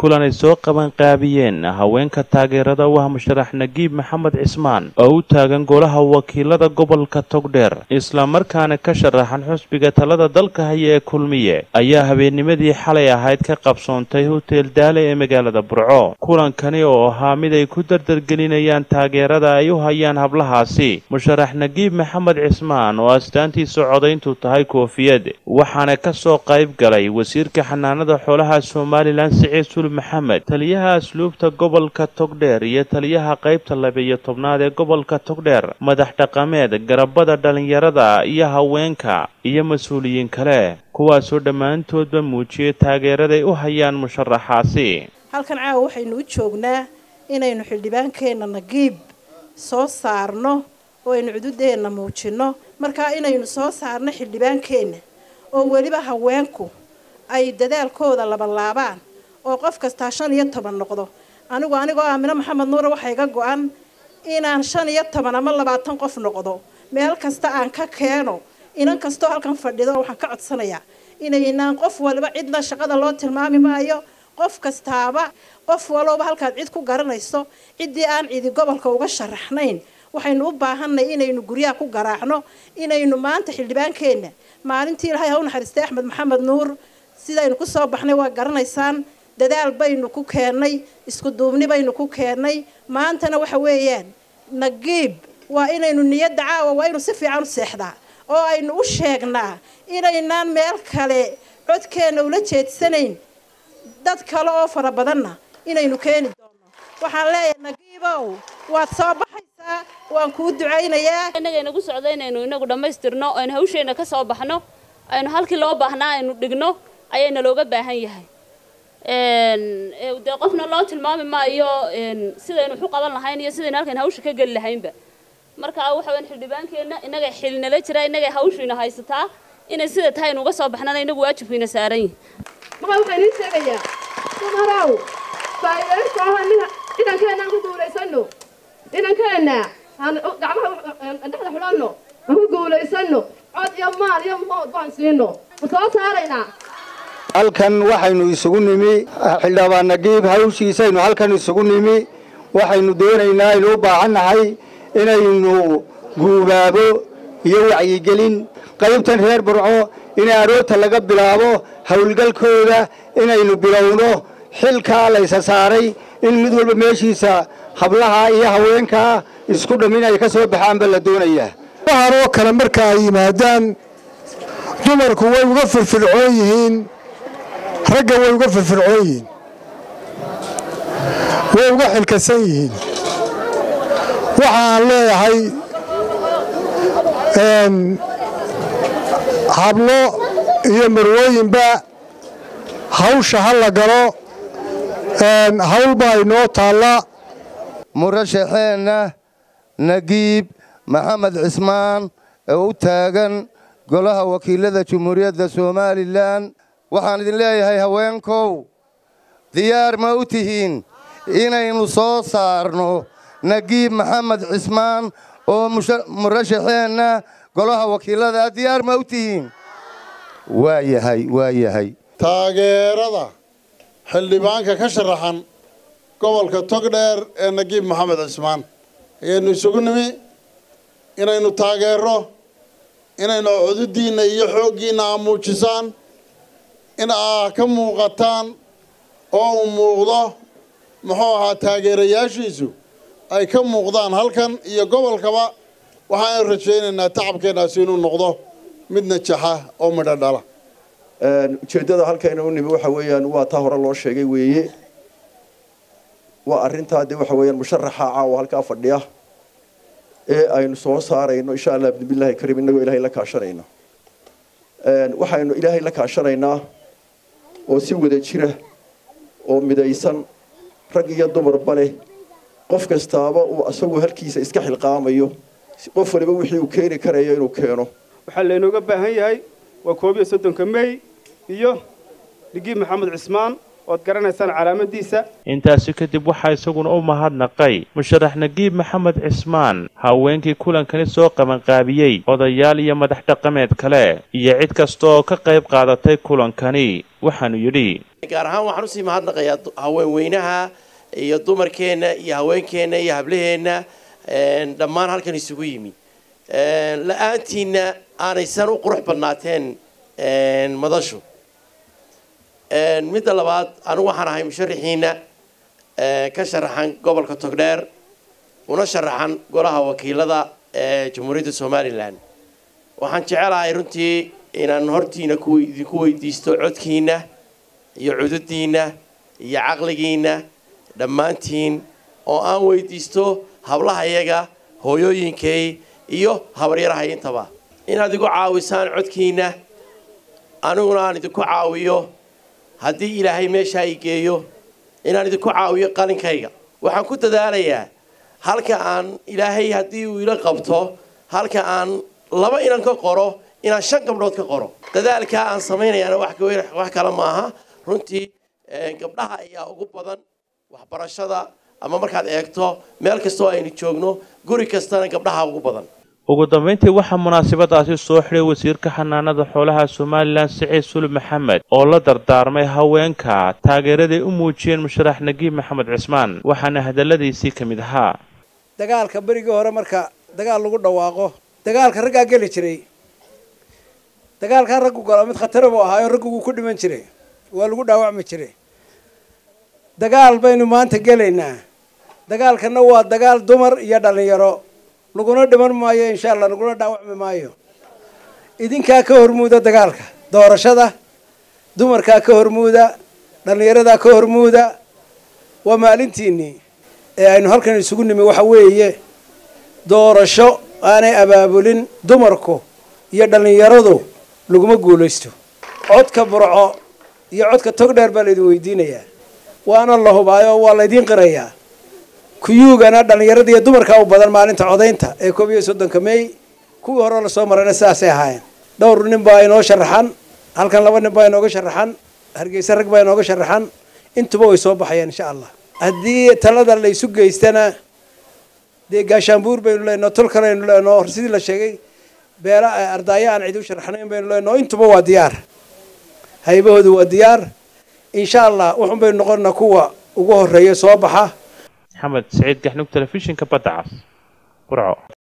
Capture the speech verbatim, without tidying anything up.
kulan ay soo qaban qaabiyeen haweenka taageerada u ah musharax Nagiib Maxamed Cismaan oo u taagan golaha wakiilada gobolka Togdheer isla markaana ka sharaxan xusbiga talada dalka haya ee Kulmiye ayaa habeennimadii xalay ahayd ka qabsoontay hotel Daale ee magaalada Burco. kulankani oo ahaa mid ay ku dardargelinayaan taageerada ay u hayaan hablahaasi musharax Nagiib Maxamed Cismaan oo astaantiisu codayntu tahay koofiyad, waxaana ka soo qayb galay wasiirka xanaanada xoolaha Soomaaliland Siciid Sul Maxamed, taliyaha asluubta gobolka Togdheer iyo taliyaha qaybta laba iyo tobnaad ee gobolka Togdheer, madax dhaqameed, garabada dhalinyarada iyo haweenka iyo mas'uuliyiin kale kuwaas oo dhammaantoodba muujiyay taageerada ay u hayaan musharaxaasi. halkan caawa waxaynu u joognaa inaynu xildhibaankeena Nagiib soo saarno oo aynu cududeena muujino, marka inaynu soo saarno xildhibaankeena oo waliba haweenku ay dadaalkooda laba laabaan oo qof kasta shan iyo toban noqdo. anigu anigu Aamina Maxamed Nuur waxa iga go'an inaan shan iyo toban ama labaatan qof noqdo, meel kasta aan ka keeno inan kasto halkan fadhido waxaan ka codsanayaa inaynaan qof waliba cidna shaqada loo tilmaami maayo, qof kastaaba qof walba halka cid ku garanayso cidii aan cidi gobolka uga sharaxnayn waxaynu u baahanay inaynu guriga ku garaacno inaynu maanta xildhibaankeena maalintii Ilaahay ha u naxariistay Axmed Maxamed Nuur sidaynu ku soo baxnay waa garanaysaan, dadaal baynu ku keenay, isku duubni baynu ku keenay. maantana waxa weeyaan Nagiib waa inaynu niyad caawa waa inuu si fiican u seexdaa oo aynu u sheegnaa inaynaan meel kale codkeena ula jeedsanayn dad kale oo fara badanna inaynu keeni doono. waxaan leeyahay Nagiibow waad soo baxaysaa, waan kuu ducaynayaa. inaga inagu socdaynayno inagu dhamaystirno oo hawsheena ka soo baxno aynu halkii loo baahnaa aynu dhigno ayayna looga baahan yahay. een de qofna loo tilmaami maayo een sidaynu u qaban lahayn iyo sidaynu halkan hawsha ka gal lahaynba. marka waxa weyn xildhibaankeena inaga xilnala jira inaga hawshiina haysataa inay sida tahay uga soo baxnaan inagu waajibkiina saaran yihiin. ma waxaan idin sheegayaa Soomaaliya faa'iido soomaaliya idan keena ku guuleysano idan keena aan gacmaha dhaxda xulano ku guuleysano cod iyo maal iyo mood baan siino soo saarayna. halkan waxaynu isugu nimi xildhibaan Nagiib hawshiisaynu halkan isugu nimi waxaynu doonaynaa inuu u baahanahay inaynu guubaabo iyo wacyigelin qaybtan reer Burco in aroorta laga bilaabo hawlgalkooda inaynu bilowno xilka la isa saaray in mid walba meeshiisa hablaha iyo haweenka isku dhaminay ka soo baxaan bal la doonayaa. waxaanoo kale marka ay yimaadaan dumarku way uga firfircoon yihiin ragga way uga firfircoon yihiin way uga xilkasan yihiin. waxaan leeyahay een hablo iyo marwooyinba hawsha ha la galo een hawlba inoo taala. murashaxeena Nagiib Maxamed Cismaan oo u taagan golaha wakiilada Jamhuuriyadda Soomaaliland waxaan idin leeyahay haweenkow diyaar ma u tihiin inaynu soo saarno Nagiib Maxamed Cismaan oo murashaxeena golaha wakiilada diyaar ma u tihiin? waa yahay waa yahay taageerada xildhibaanka ka sharaxan gobolka Togdheer ee Nagiib Maxamed Cismaan ayaynu isugu nimi inaynu taageero inaynu cududiina iyo xooggiina muujisaan in aa ka muuqataan oo u muuqdo muxuu ahaa taageerayaashiisu ay ka muuqdaan halkan iyo gobolkaba. waxaan rajaynaynaa tacabkeenaasi inuu noqdo mid najaxa oo midho dhala. ujeedada halkan u nimi waxa weeyaan waa taa hore loo sheegay weeye waa arintaa de waxa weeyaan musharaxa caawa halka fadhiya ee aynu soo saarayno insha Allah billahi karim inagu ilaahay la kaashanayno. een waxaynu ilaahay la kaashanaynaa oo si wada jira oo midaysan rag iyo dumarba leh qof kastaaba uu asagu halkiisa iska xilqaamayo qof waliba wixii uu keeni karayo inuu keeno. waxa la inooga baahan yahay waa koob iyo soddon May iyo Nagiib Maxamed Cismaan oo garanaysaan calaamadiisa. intaasi kadib waxa isaguna u mahadnaqay musharax Nagiib Maxamed Cismaan haweenkii kulankani soo qaban qaabiyay odayaal iyo madax dhaqameed kale iyo cid kasta oo ka qayb qaadatay kulankani. waxaanu yidhi gaar ahaan waxaan usii mahadnaqayaa haweenweynaha iyo dumarkeena iyo haweenkeena iyo hablaheena dhammaan halkan isugu yimi la-aantiina aanaysan u qurux badnaateen madashu midda labaad anigu waxaan ahay musharaxiina ka sharaxan gobolka Togdheer una sharaxan golaha wakiilada ee Jamhuuriyadda Somaliland waxaan jecelahay runtii inaan hortiina ku idinku weydiisto codkiina iyo cududdiina iyo caqligiina dhammaantiin oo aan weydiisto hablaha iyaga hooyooyinkay iyo habaryaraha intaba inaad igu caawisaan codkiina aniguna aan idinku caawiyo haddii ilaahay meesha ay geeyo inaan idinku caawiyo qalinkayga waxaan ku dadaalayaa halka aan ilaahay haddii uu ila qabto halka aan laba inan ka qoro inaan shan gabdhood ka qoro dadaalka aan sameynayana wax wax kala maaha runtii gabdhaha ayaa ugu badan waxbarashada ama markaad eegto meel kasta oo aynu joogno guri kastana gabdhaha ugu badan ugu dambeyntii waxaa munaasabadaasi soo xiray wasiirka xanaanada xoolaha Somaliland Siciid Sulub Maxamed oo la dardaarmay haweenka taageerada u muujiyeen musharax Nagiib Maxamed Cismaan waxaana hadaladiisii kamid ahaa dagaalka bariga hore marka dagaal lagu dhawaaqo dagaalka ragga gali jiray dagaalka raggu galo mid khatar ah oo ahaa raggu ku dhiman jiray waa lagu dhaawacmi jiray dagaal baynu maanta galeynaa dagaalkana waa dagaal dumar iyo dhalinyaro laguna dhiman maayo insha Allah laguna dhaawacmi maayo idinka ka hormuuda dagaalka doorashada dumarka ka hormuuda dhalinyarada ka hormuuda waa maalintiini ee aynu halkan isugu nimi waxa weeye doorasho aanay abaabulin dumarku iyo dhalinyaradu laguma guulaysto codka burco iyo codka Togdheer baa la idin weydiinayaa waana la hubaayo waa la idin qirayaa kuyugana dhalinyarada iyo dumarka u badan maalinta codeynta ee koob iyo soddonka May kuwii hore la soo marayna saasay ahaayeen dhowr nin baa inoo sharaxan halkan laba nin baa inooga sharaxan Hargeysa rag baa inooga sharaxan intuba way soo baxayaan insha Allah haddii talada la isu geystana dee gaashaanbuur baynu leenahay tol kale aynu leenahay sidii la sheegay beela ardaya aan cid u sharaxnayn baynu leenahay intuba waa diyaar haybahoodu waa diyaar insha Allah waxaan baynu noqonnaa kuwa ugu horeeya soo baxa محمد سعيد قحنوك تلفزيون كبدعس قرعه